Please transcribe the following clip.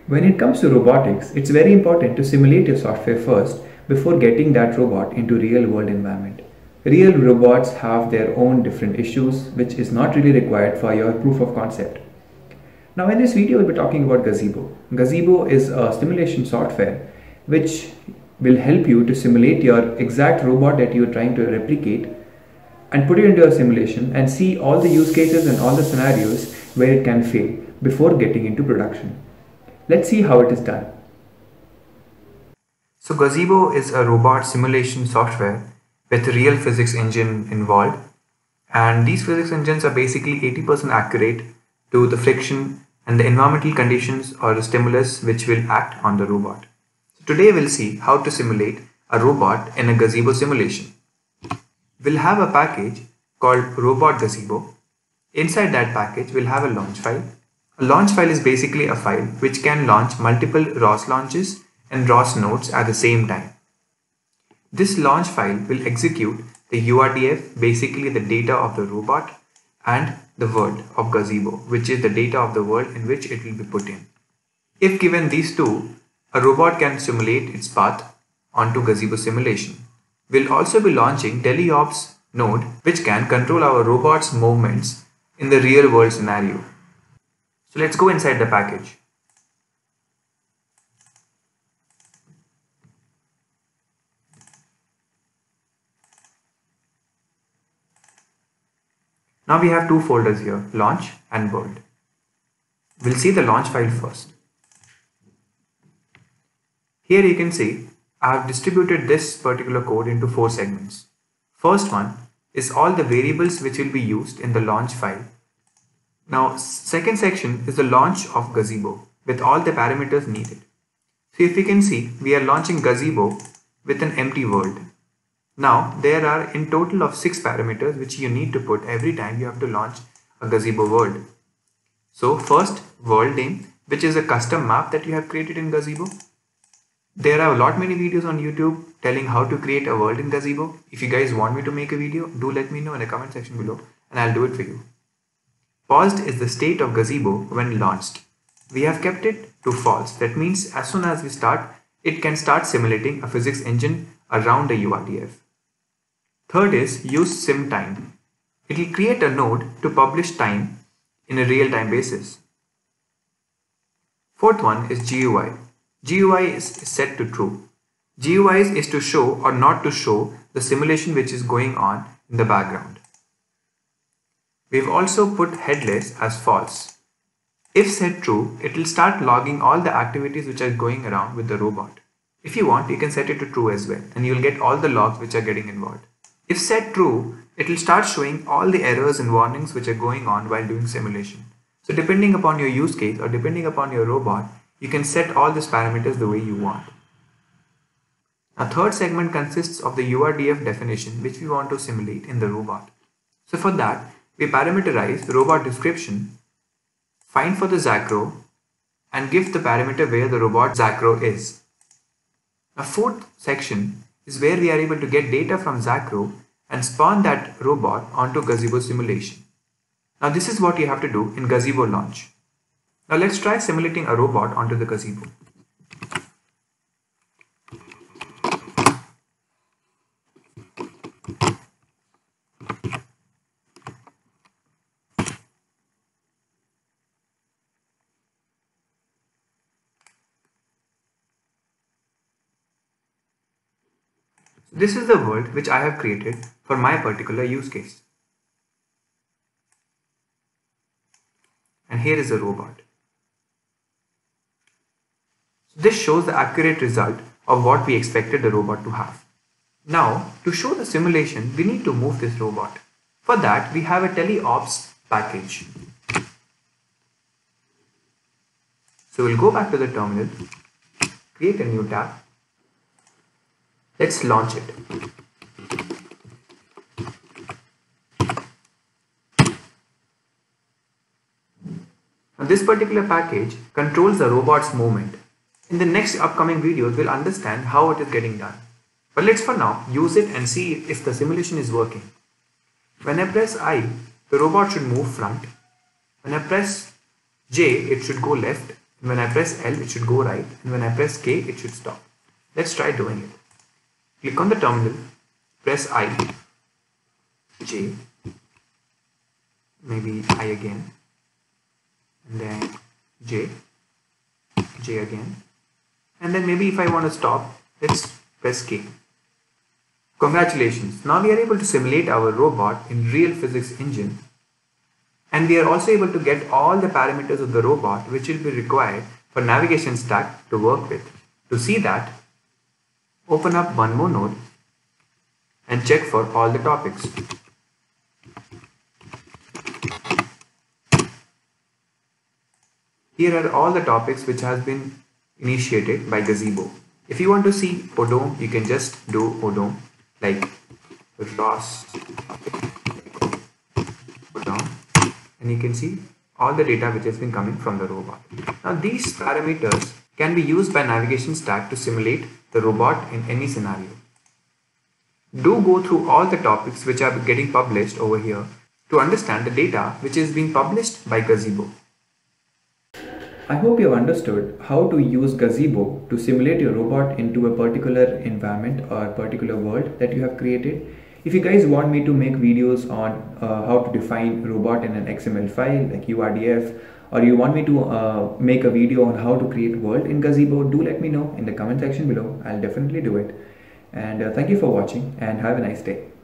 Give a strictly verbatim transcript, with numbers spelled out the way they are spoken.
When it comes to robotics, it's very important to simulate your software first before getting that robot into real world environment. Real robots have their own different issues, which is not really required for your proof of concept. Now in this video we'll be talking about Gazebo. Gazebo is a simulation software which will help you to simulate your exact robot that you're trying to replicate and put it into a simulation and see all the use cases and all the scenarios where it can fail before getting into production. Let's see how it is done. So Gazebo is a robot simulation software with a real physics engine involved, and these physics engines are basically eighty percent accurate to the friction and the environmental conditions or the stimulus which will act on the robot. So today we'll see how to simulate a robot in a Gazebo simulation. We'll have a package called Robot Gazebo. Inside that package we'll have a launch file. A launch file is basically a file which can launch multiple R O S launches and R O S nodes at the same time. This launch file will execute the U R D F, basically the data of the robot, and the world of Gazebo, which is the data of the world in which it will be put in. If given these two, a robot can simulate its path onto Gazebo simulation. We'll also be launching teleops node which can control our robot's movements in the real world scenario. So let's go inside the package. Now we have two folders here, launch and world. We'll see the launch file first. Here you can see I have distributed this particular code into four segments. First one is all the variables which will be used in the launch file. Now second section is the launch of Gazebo with all the parameters needed. So if you can see, we are launching Gazebo with an empty world. Now there are in total of six parameters which you need to put every time you have to launch a Gazebo world. So first, world name, which is a custom map that you have created in Gazebo. There are a lot many videos on YouTube telling how to create a world in Gazebo. If you guys want me to make a video, do let me know in the comment section below and I'll do it for you. Paused is the state of Gazebo when launched. We have kept it to false. That means as soon as we start, it can start simulating a physics engine around the U R D F. Third is use sim time. It will create a node to publish time in a real-time basis. Fourth one is G U I. G U I is set to true. G U I is to show or not to show the simulation which is going on in the background. We've also put headless as false. If set true, it will start logging all the activities which are going around with the robot. If you want, you can set it to true as well and you will get all the logs which are getting involved. If set true, it will start showing all the errors and warnings which are going on while doing simulation. So depending upon your use case or depending upon your robot, you can set all these parameters the way you want. Now third segment consists of the U R D F definition which we want to simulate in the robot. So for that, we parameterize the robot description, find for the Zacro, and give the parameter where the robot Zacro is. Now fourth section is where we are able to get data from Zacro and spawn that robot onto Gazebo simulation. Now this is what you have to do in Gazebo launch. Now let's try simulating a robot onto the Gazebo. This is the world which I have created for my particular use case. And here is a robot. This shows the accurate result of what we expected the robot to have. Now, to show the simulation, we need to move this robot. For that, we have a teleops package. So we'll go back to the terminal, create a new tab. Let's launch it. Now this particular package controls the robot's movement. In the next upcoming videos, we'll understand how it is getting done. But let's for now use it and see if the simulation is working. When I press I, the robot should move front. When I press J, it should go left. And when I press L, it should go right. And when I press K, it should stop. Let's try doing it. Click on the terminal, press I, J, maybe I again, and then J, J again, and then maybe if I want to stop, let's press K. Congratulations, now we are able to simulate our robot in Real Physics Engine, and we are also able to get all the parameters of the robot which will be required for navigation stack to work with. To see that, open up one more node and check for all the topics. Here are all the topics which has been initiated by Gazebo. If you want to see Odom, you can just do Odom, like Ross Odom, and you can see all the data which has been coming from the robot. Now these parameters can be used by navigation stack to simulate the robot in any scenario. Do go through all the topics which are getting published over here to understand the data which is being published by Gazebo. I hope you have understood how to use Gazebo to simulate your robot into a particular environment or particular world that you have created. If you guys want me to make videos on uh, how to define robot in an X M L file like U R D F, or you want me to uh, make a video on how to create world in Gazebo, do let me know in the comment section below. I'll definitely do it. And uh, thank you for watching and have a nice day.